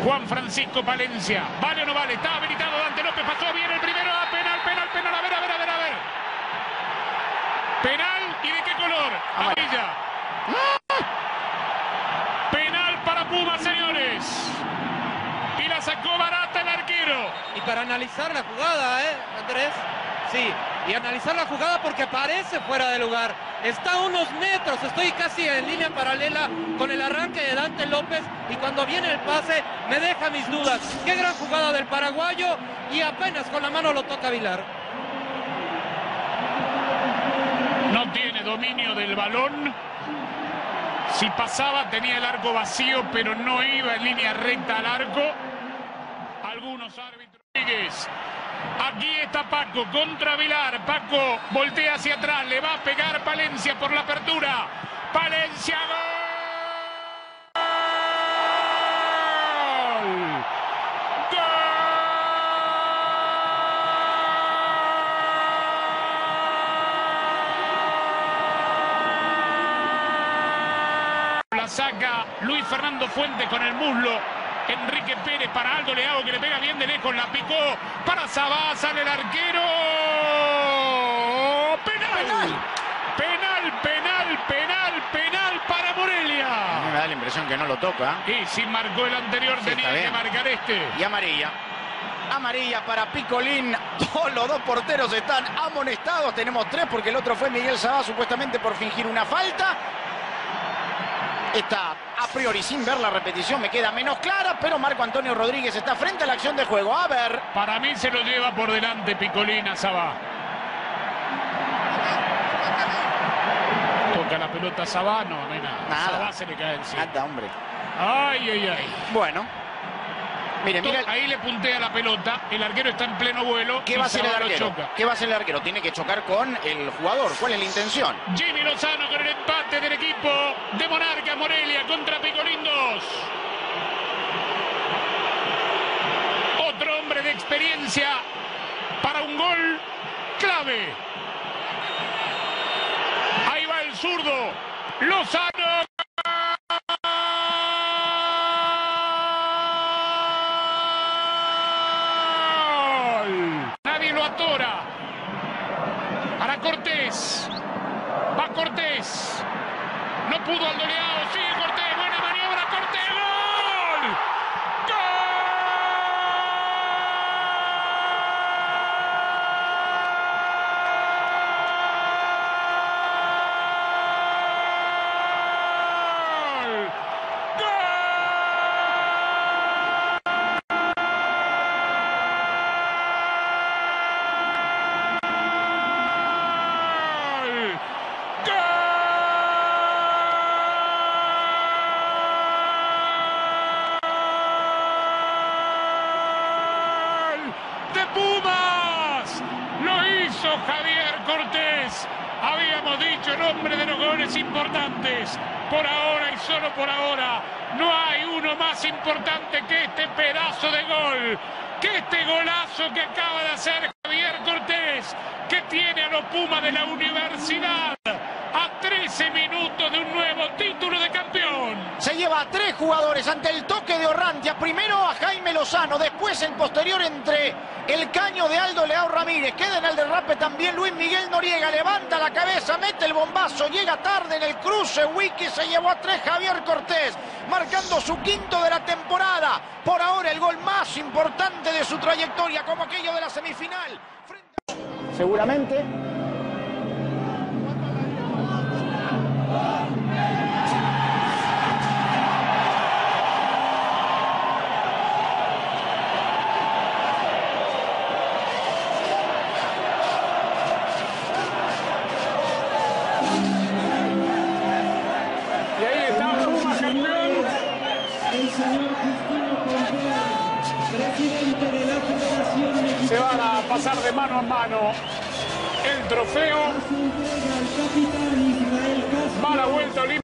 Juan Francisco Palencia. ¿Vale o no vale? Está habilitado Dante López. Pasó bien el primero. Penal. A ver. Penal. ¿Y de qué color? Amarilla. Penal para Puma, señores. Y la sacó barata el arquero. Y para analizar la jugada, Andrés. Sí, y analizar la jugada porque parece fuera de lugar. Está a unos metros, estoy casi en línea paralela con el arranque de Dante López y cuando viene el pase me deja mis dudas. Qué gran jugada del paraguayo y apenas con la mano lo toca Vilar. No tiene dominio del balón. Si pasaba tenía el arco vacío, pero no iba en línea recta al arco. Algunos árbitros. Aquí está Paco contra Vilar. Paco voltea hacia atrás. Le va a pegar Palencia por la apertura. Palencia, gol. Gol. La saca Luis Fernando Fuente con el muslo. Enrique Pérez para Aldo Leao que le pega bien de lejos, la picó para Sabá, sale el arquero. Penal para Morelia. A mí me da la impresión que no lo toca. Y si marcó el anterior tenía que marcar este. Y amarilla. Amarilla para Picolín. Los dos porteros están amonestados. Tenemos 3 porque el otro fue Miguel Sabá supuestamente por fingir una falta. Está a priori sin ver la repetición, me queda menos clara, pero Marco Antonio Rodríguez está frente a la acción de juego. A ver. Para mí se lo lleva por delante Picolín a Sabá. Toca la pelota Sabá, no hay nada. Sabá se le cae encima. Nada, hombre. Ay. Bueno. Mire. Ahí le puntea la pelota, el arquero está en pleno vuelo. ¿Qué va a hacer el arquero? ¿Qué va a hacer el arquero? Tiene que chocar con el jugador. ¿Cuál es la intención? Jimmy Lozano con el empate del equipo de Monarca Morelia contra Picolín 2. Otro hombre de experiencia para un gol clave. Ahí va el zurdo. Lozano. Para Cortés. Va Cortés. No pudo Aldo Leao. Sigue Cortés. Buena maniobra. Cortés. ¡Gol! Pumas, lo hizo Javier Cortés. Habíamos dicho el hombre de los goles importantes. Por ahora y solo por ahora, no hay uno más importante que este pedazo de gol, que este golazo que acaba de hacer Javier Cortés, que tiene a los Pumas de la Universidad a 13 minutos de un nuevo título de campeón. Se lleva a 3 jugadores ante el toque de Orrantia. Primero a Jaime Lozano, después el posterior entre el caño de Aldo Leao Ramírez. Queda en el derrape también Luis Miguel Noriega. Levanta la cabeza, mete el bombazo, llega tarde en el cruce. Wiki se llevó a 3 Javier Cortés, marcando su 5º de la temporada. Por ahora el gol más importante de su trayectoria, como aquello de la semifinal. Seguramente. Y ahí está Pumas campeón. El señor Justino Contreras, presidente de la Federación Mexicana. Se van a pasar de mano a mano el trofeo. Se entrega al capitán Israel Castro. Va a la vuelta olímpica.